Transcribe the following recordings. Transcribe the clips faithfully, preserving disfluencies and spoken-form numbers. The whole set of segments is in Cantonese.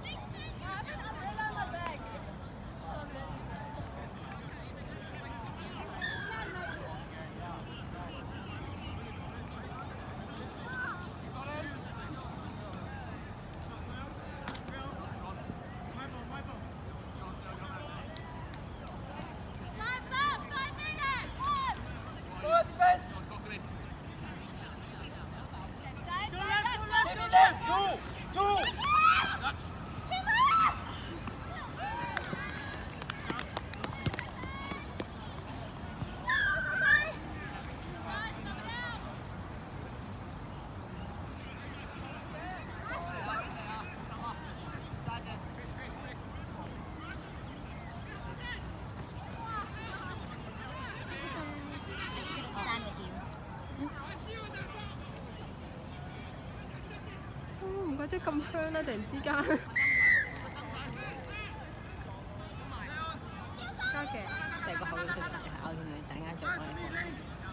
即係咁香啦！突然之間，加嘅成個口都出嚟，咬住佢，突然間做我哋。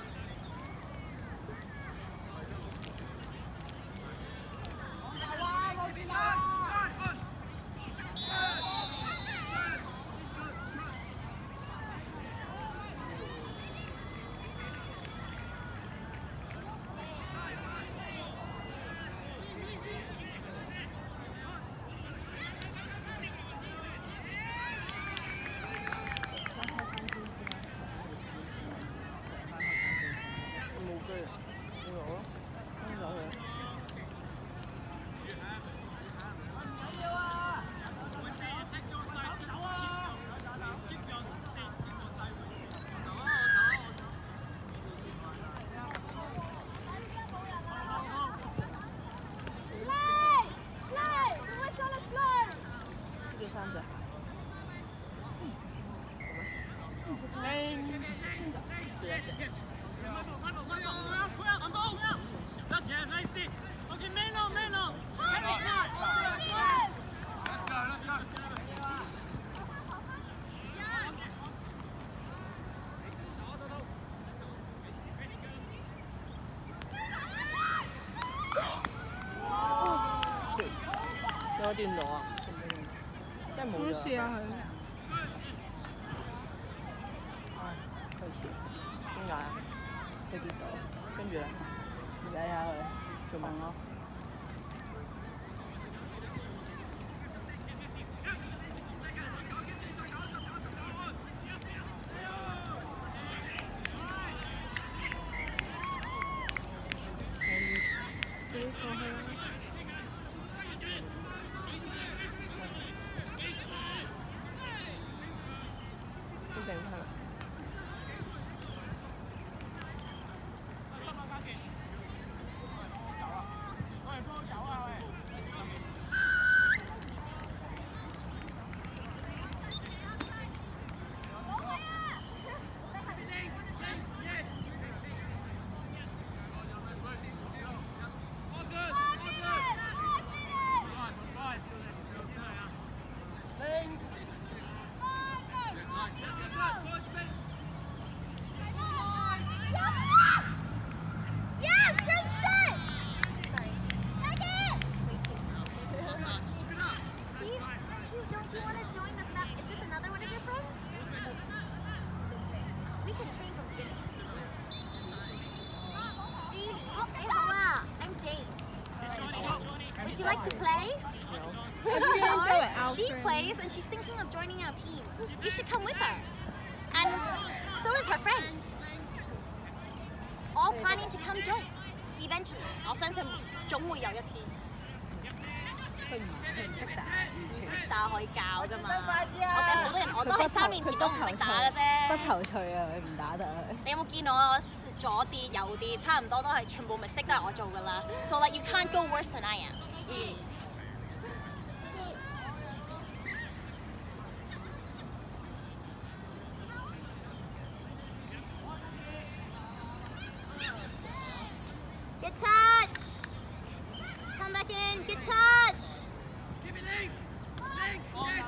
三隻。有冇掂到啊？真係冇咗。 試下佢。 佢試。點解啊？佢跌到，跟住咧，你睇下佢做夢咯。 幾過去。 整佢。 Would you like to play? No. Sure. She plays and she's thinking of joining our team. You should come with her. And so is her friend. All planning to come join. Eventually, 我相信總會有一天。 佢唔佢唔識打， 唔識打可以教㗎嘛。我哋好多人我都係三年前都唔識打嘅啫。 不頭趣啊！佢唔打得。 你有冇見我我左跌右跌，差唔多都係全部咪識都係我做㗎啦。So like you can't go worse than I am, really. Good touch. Come back in. Good touch. Keep it link. Link. Yes.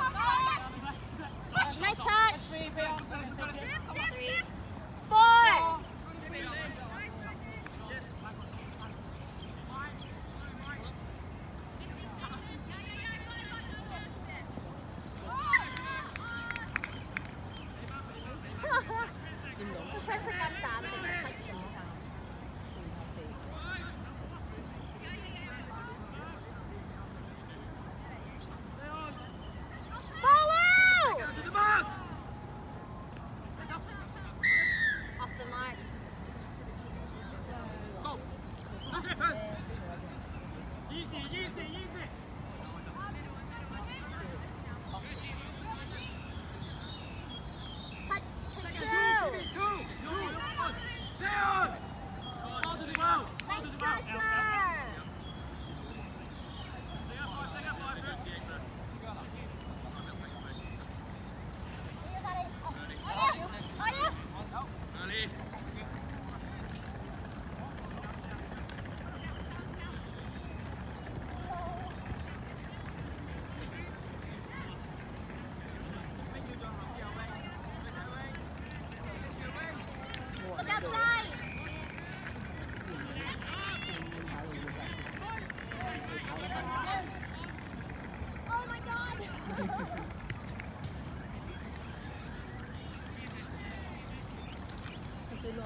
Nice touch. Three. Four.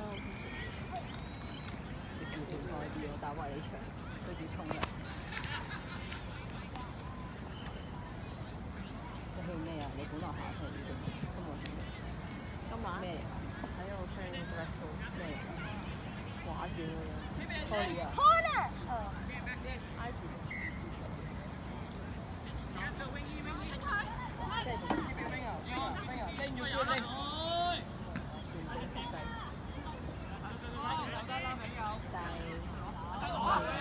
你叫佢快啲咯，打埋你場，跟住衝人。你去咩啊？你本來下場呢度都冇去。 今晚咩嚟㗎？ 喺度 training wrestle 咩嚟㗎？畫住嘅 Tony 啊。 Corner。誒 Ivy 即係仲拎要要拎。 但係嗰啲係咪？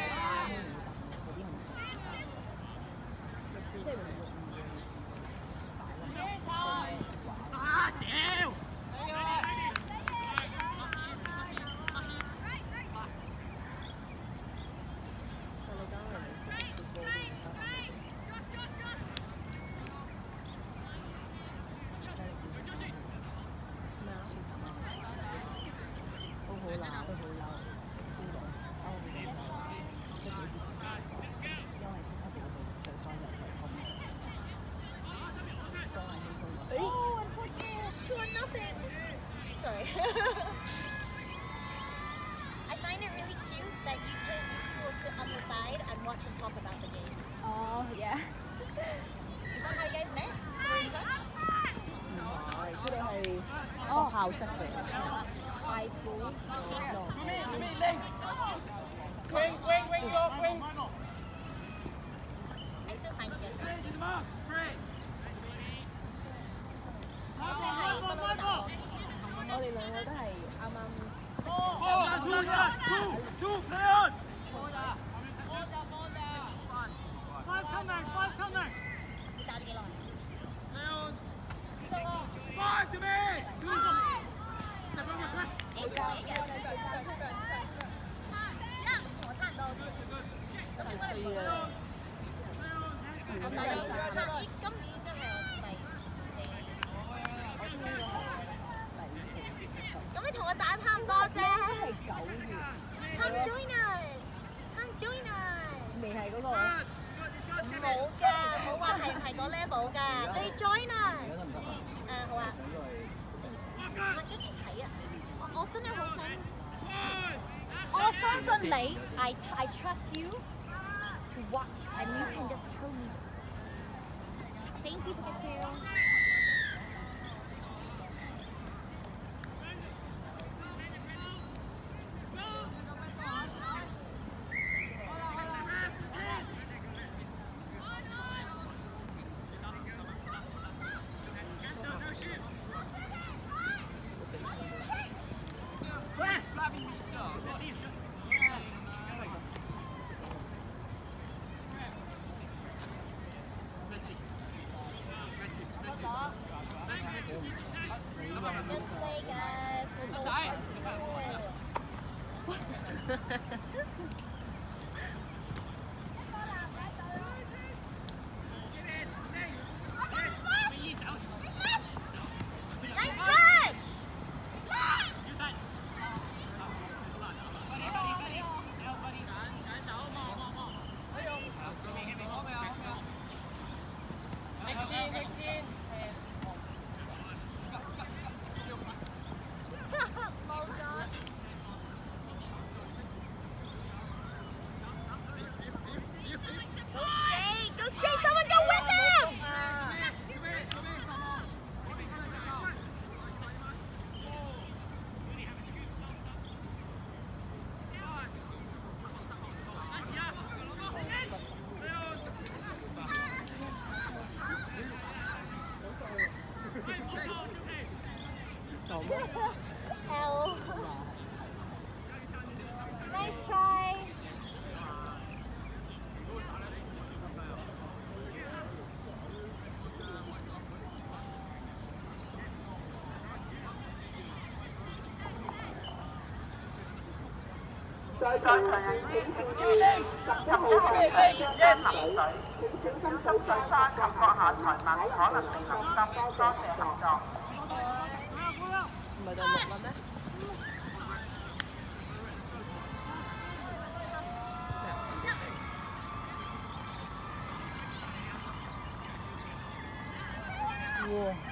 即係唔會唔會啊屌！ 細路間嚟咩啊？ 都好鬧，都好嬲。邊個？哦，佢哋嬲，佢自己跌出嚟，因為即刻就要對對方入嚟攻。當係呢個。 Oh, unfortunate. Two or nothing. Sorry. I find it really cute that you two, you two will sit on the side and watch and talk about the game. Oh yeah. Is that how you guys met? Were in touch? 唔係，佢哋係學校識嘅。 High school. Wing wing wing your wing. I still find you guys funny. Free. 你係不嬲都打波。 我哋兩個都係啱啱。 Two two two Leon. Five coming, five coming. 你打咗幾耐？ Leon. Five to me. Two. 幾多嘅？同我差唔多好似。都係對嘅。 我第三，咦，今年應該係我第四。咁你同我打差唔多啫。 係九月。 Come join us. Come join us. 未係嗰個。 冇㗎，冇話係唔係個 level 㗎。你 join us。誒好啊。一齊睇啊！我我真係好想。我相信你。I I trust you to watch and you can just tell me. Thank you, Pikachu. Just play, guys. Nice touch! Low Josh. Go straight! Go straight! Someone go with him! L. Nice try. Four. 唔係就六啦咩？哇！